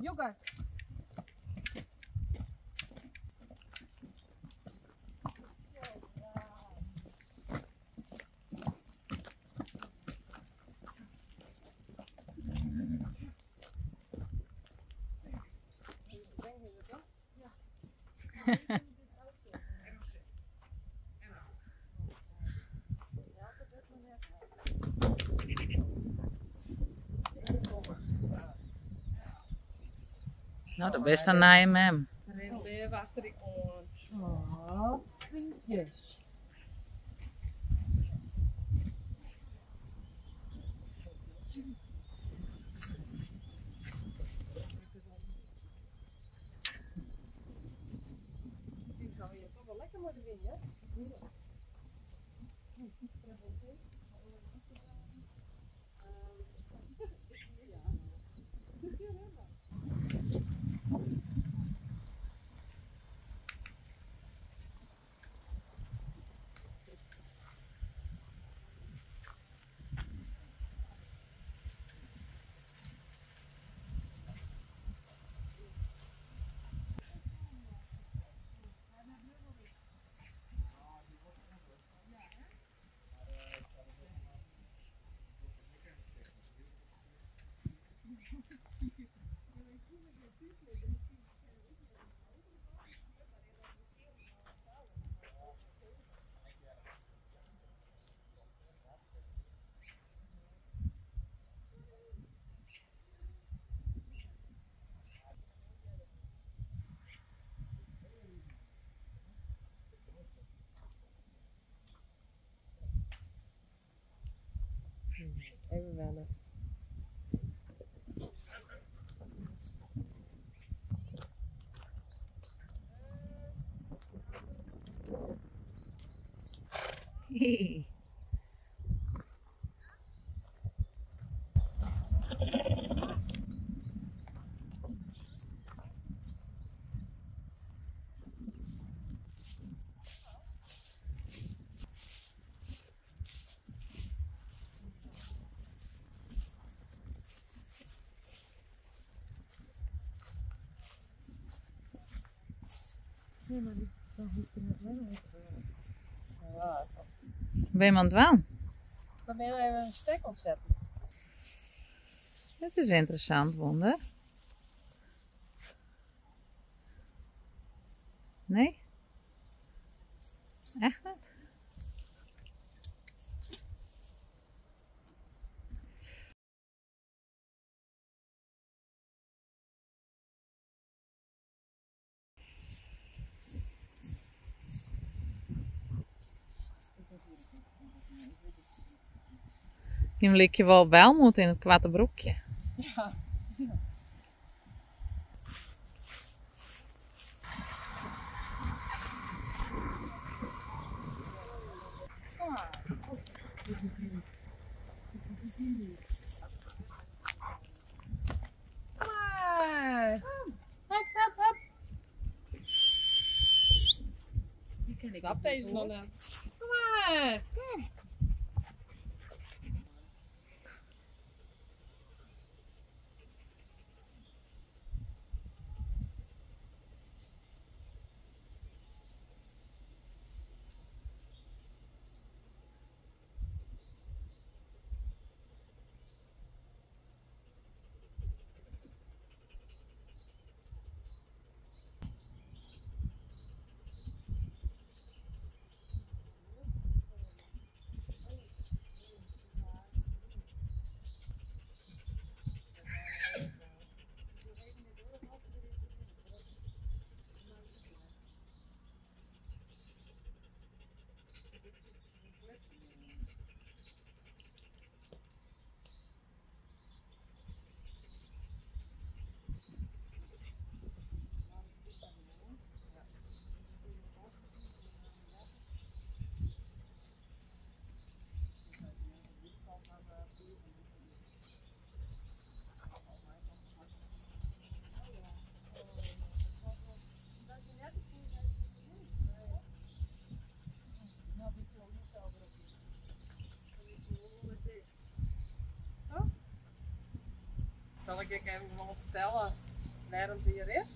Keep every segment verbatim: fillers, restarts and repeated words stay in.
Yoghurt. Nou, dat best een naaie mem. Ren weer achter die oren. Oh, vriendjes. Die gaan hier toch wel lekker moeten winnen. Even wennen. Hey. Nee, maar die dan hoef je het wel even. Ja, Ben je aan het waan? dan ben je even een stek ontzetten. Dit is interessant, wonder. Nee? Echt niet? Je lik je wel wel moet in het kwarte broekje. Ja. Ja. Kom maar. Kom maar. Hop, hop, hop. Ik snap deze nog net. Kom maar. Kom. Zal ik je even gewoon vertellen? waarom ze hier is?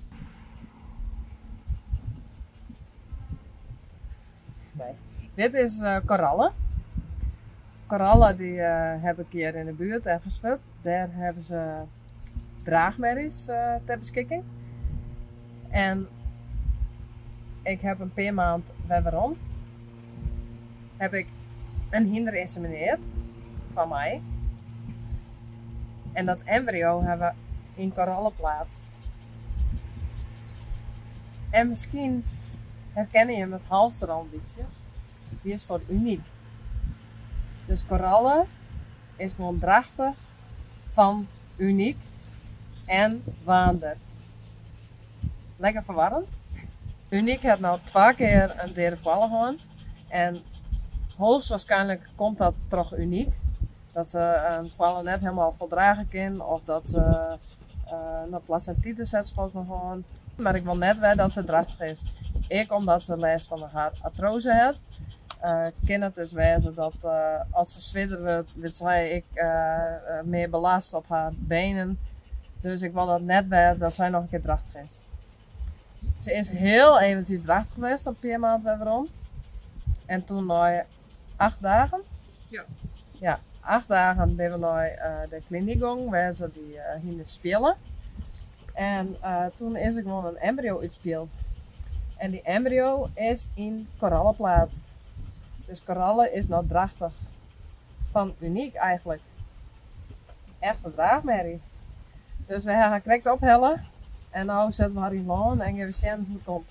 Nee. Dit is uh, korallen. Korallen die uh, heb ik hier in de buurt ergens vet. Daar hebben ze draagmerries uh, ter beschikking. En ik heb een paar maanden waarom heb ik een hinder insemineerd van mij. En dat embryo hebben we in korallen geplaatst. En misschien herken je hem het halsterrand beetje. Die is voor uniek. Dus korallen is gewoon drachtig van uniek en wander. Lekker verwarrend. Uniek heeft nou twee keer een derde vallen gehad. En hoogstwaarschijnlijk komt dat toch uniek. Dat ze een vallen net helemaal voldragen kunnen. Of dat ze uh, een placentitis heeft volgens mij gewoon. Maar ik wil net weten dat ze drachtig is. Ik omdat ze last van haar artrose heeft. Uh, kan het dus wezen dat uh, als ze zwitter wordt, wordt zij ik uh, uh, meer belast op haar benen. Dus ik wil dat net weten dat zij nog een keer drachtig is. Ze is heel eventjes drachtig geweest op vier maanden waarom. En toen na acht dagen. Ja. Ja, acht dagen ben we naar uh, de kliniek gegaan waar ze die uh, gingen spelen. En uh, toen is er gewoon een embryo uitspeeld. En die embryo is in korallen geplaatst. Dus korallen is nou drachtig. Van uniek eigenlijk. Echt een draagmerrie. Dus we gaan correct ophellen. En nu zetten we haar in laan en gaan we zien hoe het komt.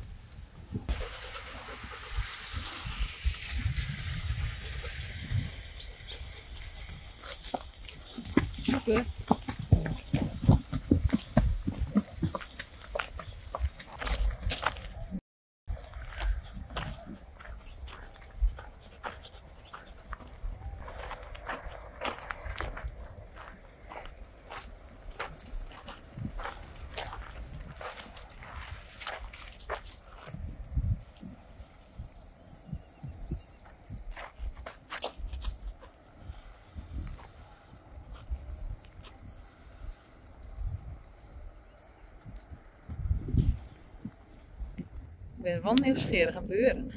Oké. Ik ben wel nieuwsgierig aan buren.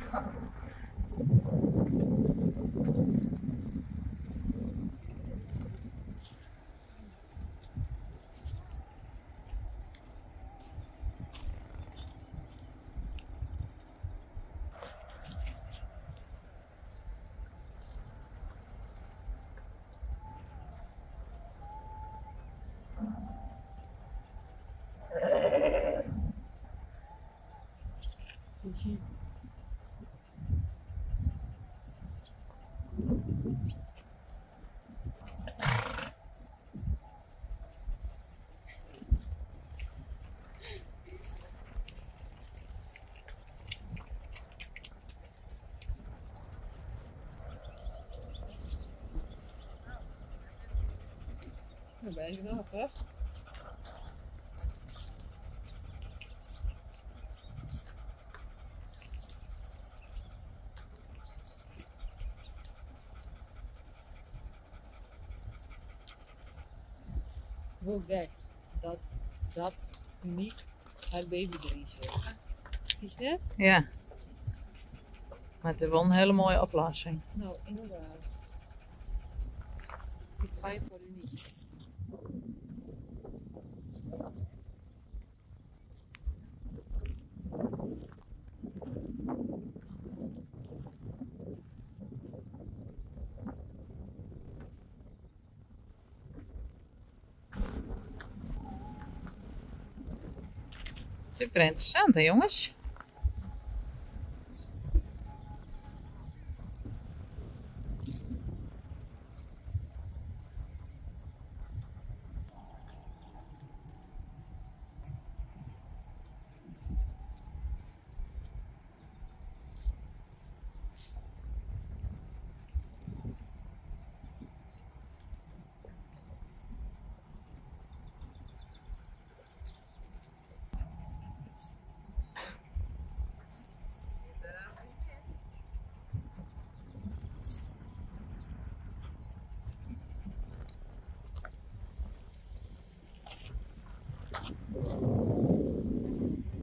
Dan ben je nog toch? Hoe gek dat dat uniek haar baby erin zit. Is net? Ja. Maar het is wel een hele mooie oplossing. Nou, inderdaad. Ik fijn voor uniek. Super interessant hè jongens?